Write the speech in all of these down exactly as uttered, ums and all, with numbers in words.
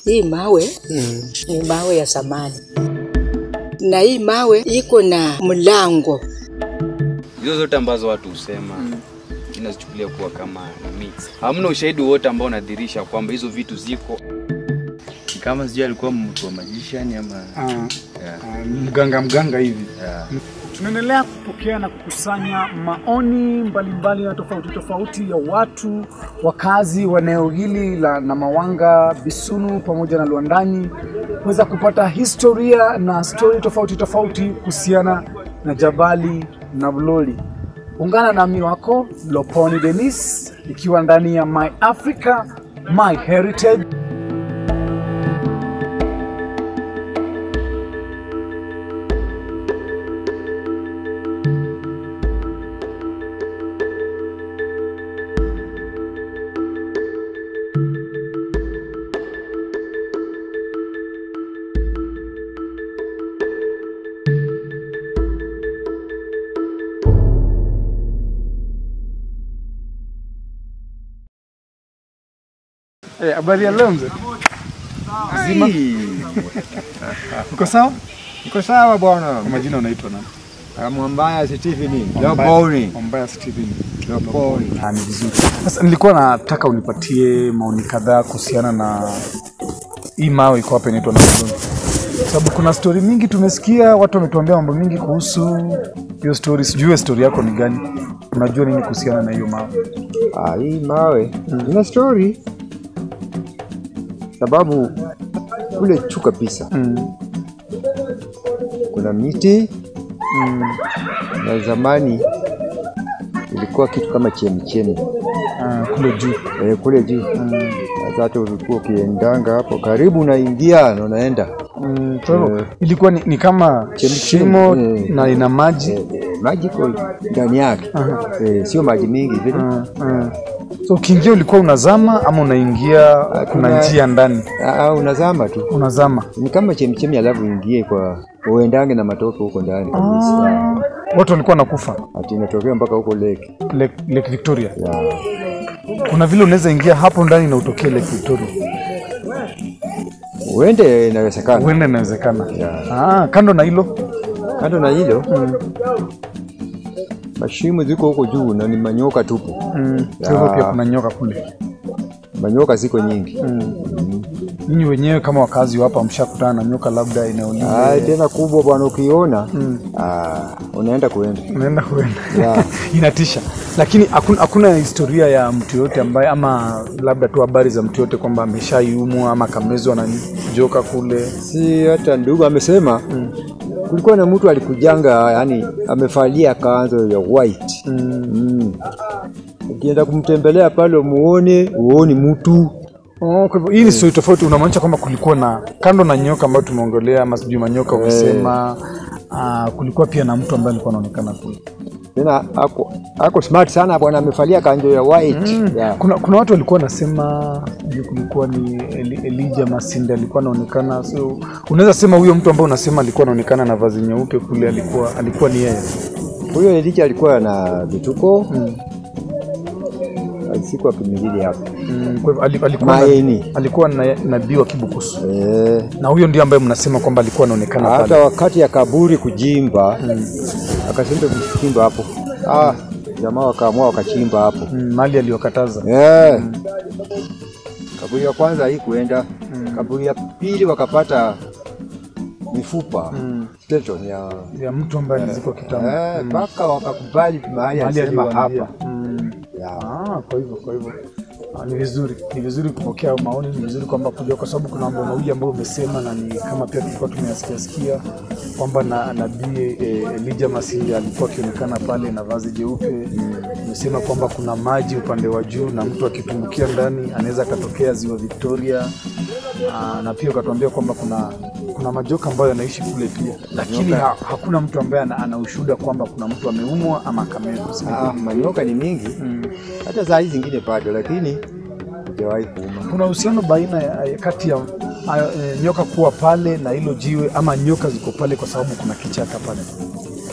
Hii mawe mm. ni mawe ya zamani. Na hii mawe iko na mlango. Hizo zote ambazo watu husema mm. inazichukulia kuwa kama mix. Hamna ushahidi wote ambao unadhihirisha kwamba hizo vitu ziko. Kama sijui alikuwa mtu wa magician ama ah, yeah. uh, mganga mganga hivi. Yeah. Tunaendelea kupokea na kukusanya maoni mbalimbali na tofauti tofauti ya watu wakazi wa eneo hili la Namawanga, Bisunu pamoja na Luandani kuweza kupata historia na story tofauti tofauti kuhusiana na Jabali Nabuloli. Ungana na mimi wako Loponi Dennis ikiwa ndani ya My Africa, My Heritage. Eh, habari ya leo mzee? Zima. Uko sawa? Uko sawa bwana. Kwa majina unaitwa nani? Mwambaya Stephen. Loponi. Mwambaya Stephen. Loponi. Ah, ni vizuri. Sasa nilikuwa nataka unipatie maoni kadhaa kuhusiana na hii mawe iko hapa inaitwa Nabuloli. Sababu kuna story mingi tumesikia, watu wametuambia mambo mingi kuhusu hiyo story. Sijui story yako ni gani? Unajua nini kuhusiana na hiyo mawe? Ah, hii mawe ina story. Sababu kule juu kabisa mm. kuna miti mm. na zamani ilikuwa kitu kama chemichemi ah, kule juu eh, kule juu mm. Sasa ulikuwa ukiendanga hapo karibu unaingia na unaenda mm, eh, ilikuwa ni, ni kama chemchemo eh, na ina maji eh, eh, maji kwa ndani yake eh, sio maji mingi vile ah, ah. So ukiingia ulikuwa unazama ama unaingia kuna njia ndani? Ah, unazama tu. Unazama. Ni kama chemichemi alafu uingie kwa uendange na matope huko ndani kabisa. Ah, watu walikuwa nakufa. Ati inatokea mpaka huko lake. Lake, Lake Victoria. Yeah. Kuna vile unaweza ingia hapo ndani na utokee Lake Victoria. Uende inawezekana. Uende inawezekana. Yeah. Ah, kando na hilo. Kando na hilo. Mm. Mashimo ziko huko juu na ni manyoka tupu. Mm. Sio pia kuna nyoka kule. Manyoka ziko nyingi. Mm. Mm. Ninyi wenyewe kama wakazi hapa mshakutana na nyoka labda inaonekana? Ah, tena kubwa bwana ukiona. Mm. Ah, unaenda kuenda. Unaenda kuenda. Yeah. Inatisha. Lakini hakuna hakuna historia ya mtu yote ambaye ama labda tu habari za mtu yote kwamba ameshaiumwa ama kamezwa na joka kule. Si hata ndugu amesema. Mm. Kulikuwa na mtu alikujanga yani amefalia kanzo ya white. Mm. Mm. Ukienda kumtembelea pale muone, uone mtu. Oh, kwa hivyo hii ni story tofauti. Unamaanisha kwamba kulikuwa na kando na nyoka ambayo tumeongelea ama sijui manyoka ukisema ah, kulikuwa pia na mtu ambaye alikuwa anaonekana kule. Tena ako ako smart sana bwana amefalia kanzo ya white. Mm. Yeah. Kuna kuna watu walikuwa nasema kulikuwa ni Eli, Elijah Masinde alikuwa anaonekana. So unaweza sema huyo mtu ambaye unasema alikuwa anaonekana na vazi nyeupe kule alikuwa alikuwa ni yeye. Huyo Elijah alikuwa na vituko. Mm. Alikuwa kimilili hapo. Mm, kwa hivyo alikuwa Maeni. alikuwa na nabii wa Kibukusu. Eh. Na huyo ndiye ambaye mnasema kwamba alikuwa anaonekana pale. Hata wakati ya kaburi kujimba, mm. akasema kuchimba hapo. Ah, jamaa wakaamua wakachimba hapo. Mm, mali aliyokataza. Eh. Yeah. Mm. Kaburi ya kwanza hii kuenda, mm. kaburi ya pili wakapata mifupa. Mm. Skeleton ya ya mtu ambaye alizikwa kitambo. Eh, mpaka mm. wakakubali mahali alisema hapa. Mm. Yeah. Ah, kwa hivyo kwa hivyo ah, ni vizuri ni vizuri kupokea maoni, ni vizuri kwamba kujua kwa sababu kuna mambo mawili ambayo umesema na ni kama pia tulikuwa tumeyasikia sikia kwamba na nabii eh, Elijah Masinde alikuwa akionekana pale na vazi jeupe. Umesema mm. kwamba kuna maji upande wa juu na mtu akitumbukia ndani anaweza katokea ziwa Victoria. Aa, na pia ukatuambia kwamba kuna kuna majoka ambayo yanaishi kule pia. Lakini ha, hakuna mtu ambaye ana, ana ushuhuda kwamba kuna mtu ameumwa ama akamezwa. Ah, manyoka ni mingi. Mm. Hata saa hizi zingine bado lakini hujawahi kuuma. Kuna uhusiano baina ya, ya kati ya e, nyoka kuwa pale na hilo jiwe ama nyoka ziko pale kwa sababu kuna kichaka pale?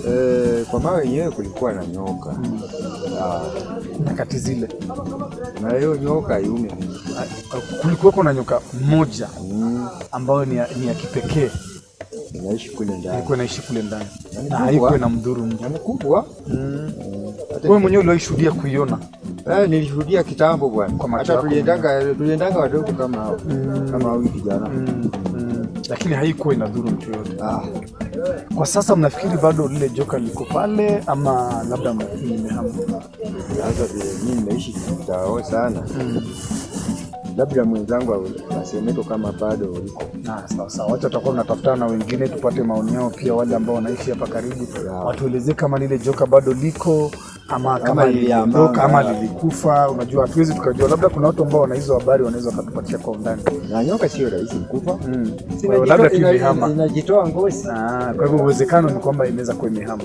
Eh, kwa mawe yenyewe kulikuwa na nyoka. Mm. Ah, Nyakati zile. na hiyo nyoka yume. Kulikuwa na nyoka moja Mm. ambayo ni ya, ni ya kipekee. Inaishi kule ndani. Ilikuwa inaishi kule ndani. Yaani Na kubwa. haikuwa na mdhuru mtu. Yaani kubwa. Mm. Hata Wewe mwenyewe ulishuhudia kuiona? Eh, nilishuhudia kitambo bwana. Kwa macho Hata yako tuliendanga tuliendanga wadogo kama hao. Mm. Kama huyu kijana. Mm. Mm. Lakini haikuwa inadhuru mtu yote. Ah, Kwa sasa mnafikiri bado lile joka liko pale ama labda mmehama? sasa vile mimi naishi kitao sana. Mm. Labda mwenzangu asemeko kama bado uliko. Na sawa sawa, wacha tutakuwa tunatafutana na wengine tupate maoni yao pia, wale ambao wanaishi hapa karibu. Yeah. Watuelezee kama lile joka bado liko ama kama Ama liliondoka ama liliambaa. lilikufa. Unajua hatuwezi tukajua, labda kuna watu ambao wana hizo habari wanaweza kutupatia kwa undani. Na nyoka sio rahisi kukufa. Mm. Sina Labda ina- kimehama. ina- inajitoa ngozi. Ah, kwa hivyo uwezekano ni kwamba inaweza kuwa imehama.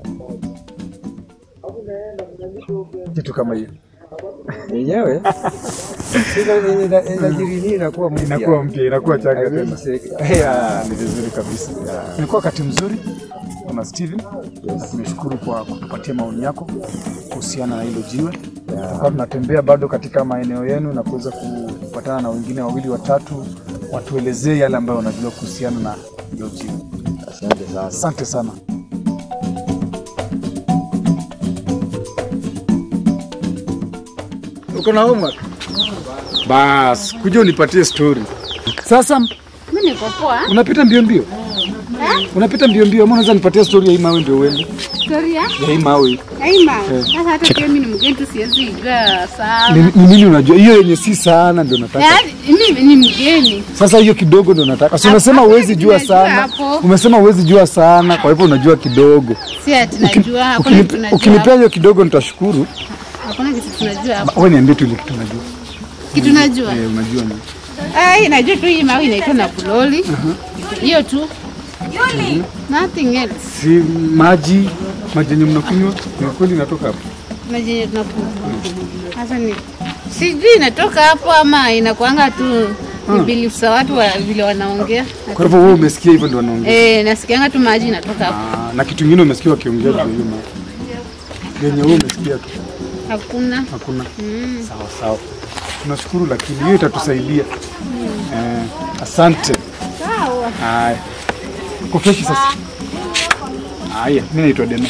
Kitu kama hiyo. Yenyewe sina ina inajirini inakuwa mpya. Inakuwa mpya, inakuwa changa Haiwezi tena. seka. Yeah, ni vizuri kabisa. Ilikuwa wakati mzuri kama Steven. Yes. Tunashukuru kwa kutupatia maoni yako kuhusiana na hilo jiwe. Tutakuwa tunatembea bado katika maeneo yenu na kuweza kupatana na wengine wawili watatu watuelezee yale ambayo wanajua kuhusiana na hilo jiwe. Asante sana. Asante sana. Uko na homework? Bas, kuja unipatie story. Sasa Mimi niko poa. unapita mbio mbio? Eh? Unapita mbio mbio, mbona unaweza nipatia story ya hii mawe ndio uende? Storia? Ya hii mawe. Aima. Sasa hata pia mimi ni mgeni tu siwezi iga sana. Ni ni nini unajua? Hiyo yenye si sana ndio nataka. Yaani mimi ni mgeni. Sasa hiyo kidogo ndio nataka. Si unasema Hapo huwezi jua tunajua sana. hapo. Umesema huwezi jua sana, kwa hivyo unajua kidogo. Si ati najua, hakuna Ukinipe- kitu tunajua. Ukinipea hiyo kidogo nitashukuru. Hakuna kitu tunajua hapo. Wewe niambie tu ile kitu unajua. Kitu najua. Eh, unajua nini? Ai, najua tu hii mawe inaitwa Nabuloli. Hiyo tu. Nothing else. Si maji, maji yenye mnakunywa, ni kweli inatoka hapo. Maji yenye tunakunywa. Sasa ni sijui inatoka hapo ama inakuanga tu ni beliefs za watu wa vile wanaongea. Kwa hivyo wewe umesikia hivyo ndio wanaongea. Eh, nasikianga tu maji inatoka hapo. Ah, na kitu kingine umesikia wakiongea juu ya hiyo mawe. Yenye wewe umesikia tu. Hakuna. Hakuna. Mm. Sawa sawa. Tunashukuru, lakini hiyo itatusaidia. Eh, asante. Sawa. Haya. Uko fresh sasa? Haya, mimi naitwa Deno.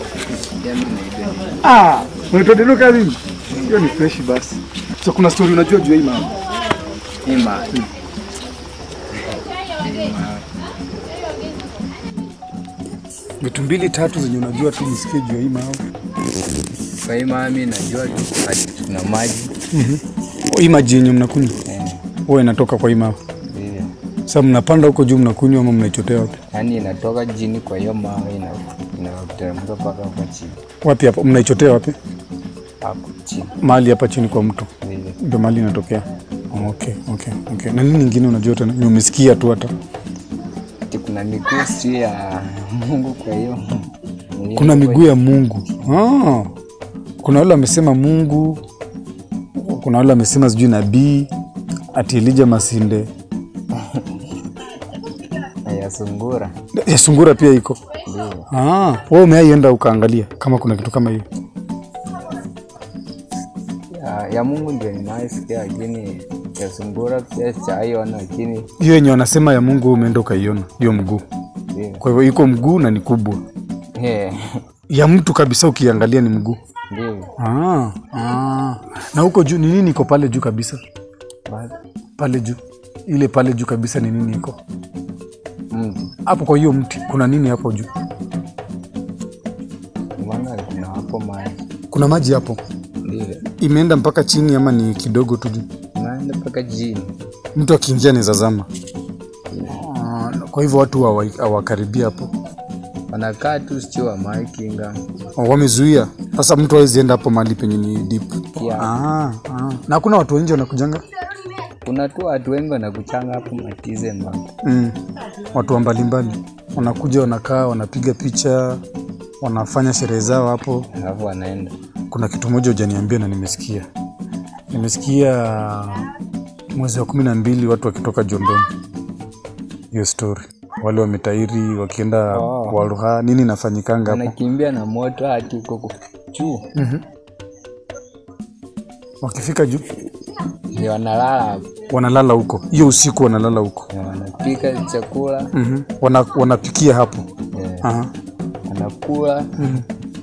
Ah, unaitwa Deno kazi? Hiyo ni fresh basi. So kuna story unajua juu ya hii mama? Ima. Vitu mbili tatu zenye unajua tu nisikie juu ya hii mama. Kwa hii mami najua tu ati tuna maji. Mhm. Hii maji yenye mnakunywa? Eh. Wewe inatoka kwa hii mama. Ndio. Sasa mnapanda huko juu mnakunywa ama mnaichotea wapi? Yaani inatoka chini kwa hiyo mawe ina inateremka mpaka kwa chini. Wapi hapo? Mnaichotea wapi? Hapo chini. Mahali hapa chini kwa mto. Ndio. Ndio mahali inatokea. Okay, okay, okay. Na nini nyingine unajua tena? Ni umesikia tu hata. Ati kuna miguu si ya Mungu kwa hiyo. Kuna miguu ya Mungu. Ah. Kuna wale wamesema Mungu. Kuna wale wamesema sijui nabii ati Elijah Masinde. ya sungura. Ya sungura pia iko. Ndio. Ah, wewe umeaienda ukaangalia kama kuna kitu kama hiyo. Ya, ya Mungu ndio ninaisikia, lakini ya sungura pia sijaiona, lakini Hiyo yenye wanasema ya Mungu umeenda ukaiona hiyo mguu. ndio. Kwa hivyo iko mguu na ni kubwa. Eh. Ya mtu kabisa ukiangalia ni mguu. Ndio. Ah, ah. Na huko juu ni nini iko pale juu kabisa? Bado. Pale juu. Ile pale juu kabisa ni nini iko? Mti. Hapo kwa hiyo mti kuna nini hapo juu? Maana kuna hapo maji. Kuna maji hapo. Ndio. Imeenda mpaka chini ama ni kidogo tu juu? Naenda mpaka chini. Mtu akiingia ni zazama. Ah, kwa hivyo watu hawa- hawakaribia hapo. Wanakaa tu sio wa maikinga. Oh, wamezuia. Sasa mtu hawezi enda hapo mahali penye ni deep. Yeah. Ah, ah. Na kuna watu wengi wanakujanga? Kuna tu watu wengi wanakuchanga hapo matize mama. Mm. Watu wa mbalimbali wanakuja, wanakaa, wanapiga picha, wanafanya sherehe zao hapo. Alafu wanaenda. Kuna kitu moja hujaniambia na nimesikia. Nimesikia mwezi wa kumi na mbili watu wakitoka Jondoni. Hiyo story. wale wametairi wakienda Oh. Waluha, nini inafanyikanga hapo? Wanakimbia na moto hadi huko juu. Mhm. Wakifika juu Ndio wanalala, wanalala huko. Hiyo usiku wanalala huko. wanapika chakula. Mhm. Wana, wanapikia hapo. Yeah. Aha. Wanakula. Mhm.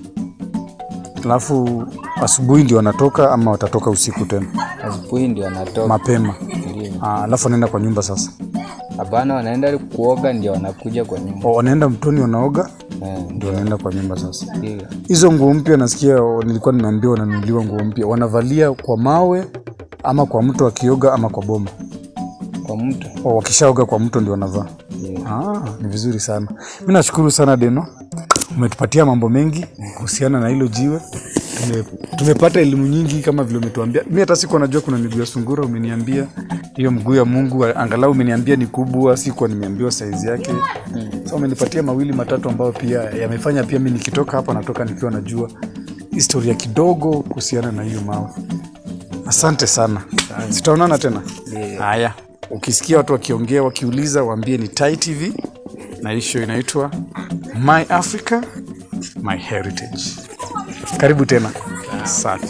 Alafu asubuhi ndio wanatoka ama watatoka usiku tena? Asubuhi ndio wanatoka. Mapema. Ndio. Ah, alafu wanaenda kwa nyumba sasa. Hapana, wanaenda kuoga ndio wanakuja kwa nyumba. O, wanaenda mtoni wanaoga Eh, ndio wanaenda kwa nyumba sasa. ndio. Hizo nguo mpya nasikia nilikuwa nimeambiwa wananunuliwa nguo mpya. Wanavalia kwa mawe ama kwa mto wakioga ama kwa boma. Kwa mtu. O, wakishaoga kwa mto ndio wanavaa. Yeah. Ah, ni vizuri sana. Mimi nashukuru sana Deno. Umetupatia mambo mengi kuhusiana na hilo jiwe. Tume, tumepata elimu nyingi kama vile umetuambia. Mimi hata sikuwa najua kuna miguu ya sungura, umeniambia. Hiyo mguu ya Mungu angalau umeniambia ni kubwa, sikuwa nimeambiwa size yake. Mm. So umenipatia mawili matatu ambayo pia yamefanya pia mimi nikitoka hapa natoka nikiwa najua historia kidogo kuhusiana na hiyo mawe. Asante sana. Sitaonana tena. Haya. Yeah. Ukisikia watu wakiongea wakiuliza waambie ni Tai T V na hii show inaitwa My Africa My Heritage. Karibu tena. Asante.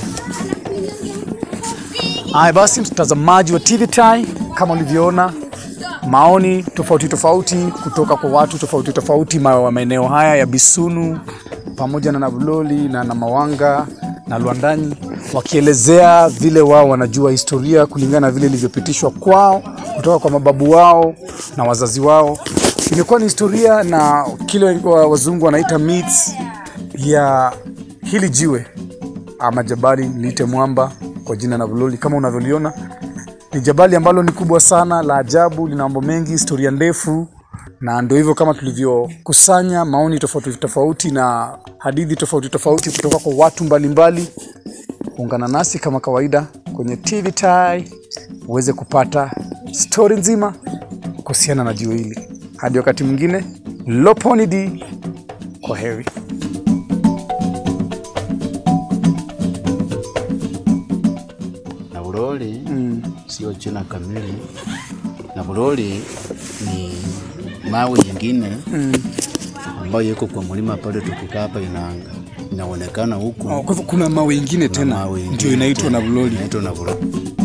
Haya basi, mtazamaji wa T V Tai, kama ulivyoona maoni tofauti tofauti kutoka kwa watu tofauti tofauti wa maeneo haya ya Bisunu pamoja na Nabuloli na na Mawanga na Luandanyi, wakielezea vile wao wanajua historia kulingana na vile ilivyopitishwa kwao kutoka kwa mababu wao na wazazi wao. Imekuwa ni historia na kile wazungu wanaita myths ya hili jiwe ama jabali liite mwamba kwa jina Nabuloli. Kama unavyoliona ni jabali ambalo ni kubwa sana, la ajabu, lina mambo mengi, historia ndefu, na ndio hivyo kama tulivyokusanya maoni tofauti tofauti na hadithi tofauti tofauti kutoka kwa watu mbalimbali. Ungana nasi kama kawaida kwenye T V Tai uweze kupata story nzima kuhusiana na jiwe hili. Hadi wakati mwingine, Loponidi, kwa heri. Nabuloli mm. sio jina kamili. Nabuloli ni mawe nyingine mm. ambayo yuko kwa mlima pale, tukikaa hapa ina inaonekana huko. Oh, kwa hivyo kuna mawe nyingine tena ndio inaitwa Nabuloli. Inaitwa Nabuloli.